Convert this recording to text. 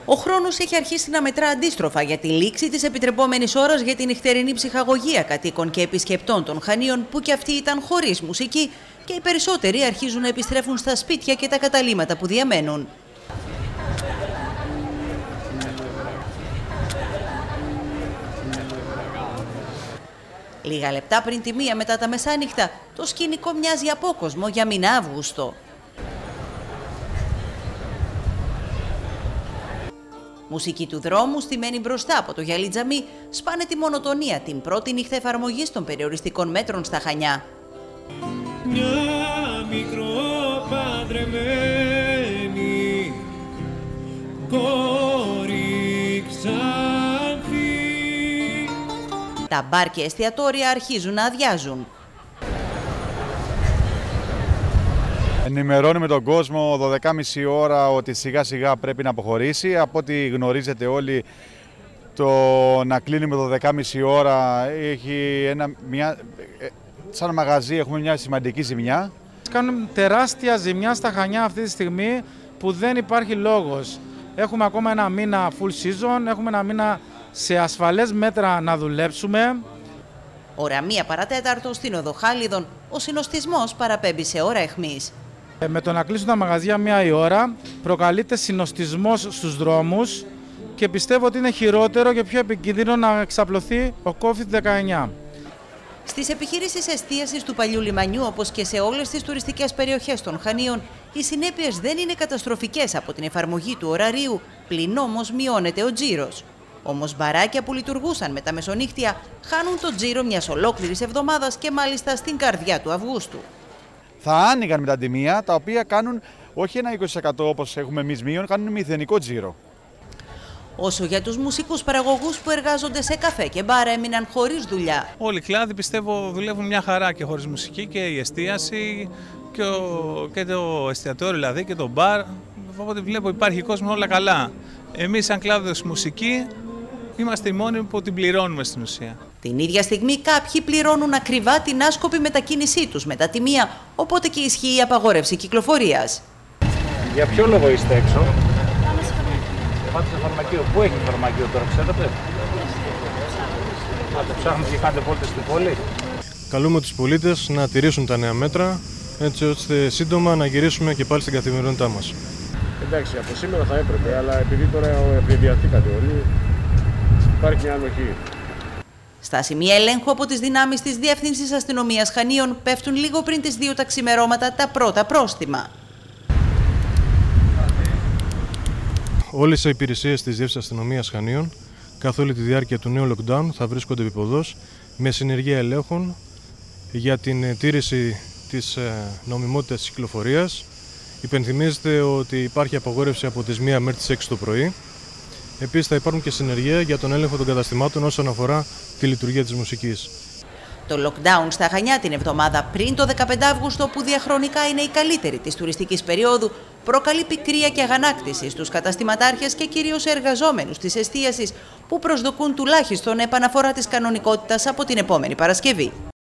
Ο χρόνος έχει αρχίσει να μετρά αντίστροφα για τη λήξη της επιτρεπόμενης ώρας για την νυχτερινή ψυχαγωγία κατοίκων και επισκεπτών των Χανίων, που κι αυτοί ήταν χωρίς μουσική, και οι περισσότεροι αρχίζουν να επιστρέφουν στα σπίτια και τα καταλύματα που διαμένουν. Λίγα λεπτά πριν τη 1 μετά τα μεσάνυχτα, το σκηνικό μοιάζει απόκοσμο για μήνα Αύγουστο. Μουσική του δρόμου, στημένη μπροστά από το γυαλί τζαμί, σπάνε τη μονοτονία την πρώτη νύχτα εφαρμογής των περιοριστικών μέτρων στα Χανιά. Μια μικροπαντρεμένη κόρη Ξάνθη. Τα μπαρ και εστιατόρια αρχίζουν να αδειάζουν. Ενημερώνουμε τον κόσμο 12,5 ώρα ότι σιγά σιγά πρέπει να αποχωρήσει. Από ό,τι γνωρίζετε όλοι, το να κλείνουμε 12,5 ώρα έχει σαν μαγαζί έχουμε μια σημαντική ζημιά. Κάνουμε τεράστια ζημιά στα Χανιά αυτή τη στιγμή που δεν υπάρχει λόγος. Έχουμε ακόμα ένα μήνα full season, έχουμε ένα μήνα σε ασφαλές μέτρα να δουλέψουμε. Ώρα 1 παρατέταρτο στην οδό Χάλιδων, ο συνοστισμός παραπέμπει σε ώρα αιχμής. Με το να κλείσουν τα μαγαζιά 1 η ώρα προκαλείται συνοστισμός στους δρόμους και πιστεύω ότι είναι χειρότερο και πιο επικίνδυνο να εξαπλωθεί ο COVID-19. Στις επιχειρήσεις εστίασης του παλιού λιμανιού, όπως και σε όλες τις τουριστικές περιοχές των Χανίων, οι συνέπειες δεν είναι καταστροφικές από την εφαρμογή του ωραρίου, πλην όμως μειώνεται ο τζίρος. Όμως μπαράκια που λειτουργούσαν με τα μεσονύχτια χάνουν το τζίρο μιας ολόκληρης εβδομάδας και μάλιστα στην καρδιά του Αυγούστου. Θα άνοιγαν με τα αντιμία, τα οποία κάνουν όχι ένα 20% όπως έχουμε εμείς μείον, κάνουν μηδενικό τζίρο. Όσο για τους μουσικούς παραγωγούς που εργάζονται σε καφέ και μπάρα έμειναν χωρίς δουλειά. Όλοι οι κλάδοι πιστεύω δουλεύουν μια χαρά και χωρίς μουσική, και η εστίαση και το εστιατόριο δηλαδή και το μπαρ. Οπότε βλέπω υπάρχει κόσμο, όλα καλά. Εμείς σαν κλάδος μουσική είμαστε οι μόνοι που την πληρώνουμε στην ουσία. Την ίδια στιγμή κάποιοι πληρώνουν ακριβά την άσκοπη μετακίνησή τους με τα τιμία, οπότε και ισχύει η απαγόρευση κυκλοφορίας. Για ποιο λόγο είστε έξω? Πάτε σε φαρμακείο. Πού έχει φαρμακείο τώρα, ξέρετε? Να το ψάχνετε και κάνετε βόλτες στην πόλη. Καλούμε τους πολίτες να τηρήσουν τα νέα μέτρα, έτσι ώστε σύντομα να γυρίσουμε και πάλι στην καθημερινότητά μας. Εντάξει, από σήμερα θα έπρεπε, αλλά επειδή τώρα ευνηδιαστήκατε όλοι, υπάρχει μια ανοχή. Στα σημεία ελέγχου από τις δυνάμεις της Διεύθυνσης Αστυνομίας Χανίων πέφτουν λίγο πριν τις 2 τα ξημερώματα τα πρώτα πρόστιμα. Όλες οι υπηρεσίες της Διεύθυνσης Αστυνομίας Χανίων καθ' όλη τη διάρκεια του νέου lockdown θα βρίσκονται επίποδος με συνεργεία ελέγχων για την τήρηση της νομιμότητας της κυκλοφορίας. Υπενθυμίζεται ότι υπάρχει απαγόρευση από τις 1 μέχρι τις 6 το πρωί. Επίσης θα υπάρχουν και συνεργεία για τον έλεγχο των καταστημάτων όσον αφορά τη λειτουργία της μουσικής. Το lockdown στα Χανιά την εβδομάδα πριν το 15 Αύγουστο, που διαχρονικά είναι η καλύτερη της τουριστικής περίοδου, προκαλεί πικρία και αγανάκτηση στους καταστηματάρχες και κυρίως εργαζόμενους της εστίασης, που προσδοκούν τουλάχιστον επαναφορά της κανονικότητας από την επόμενη Παρασκευή.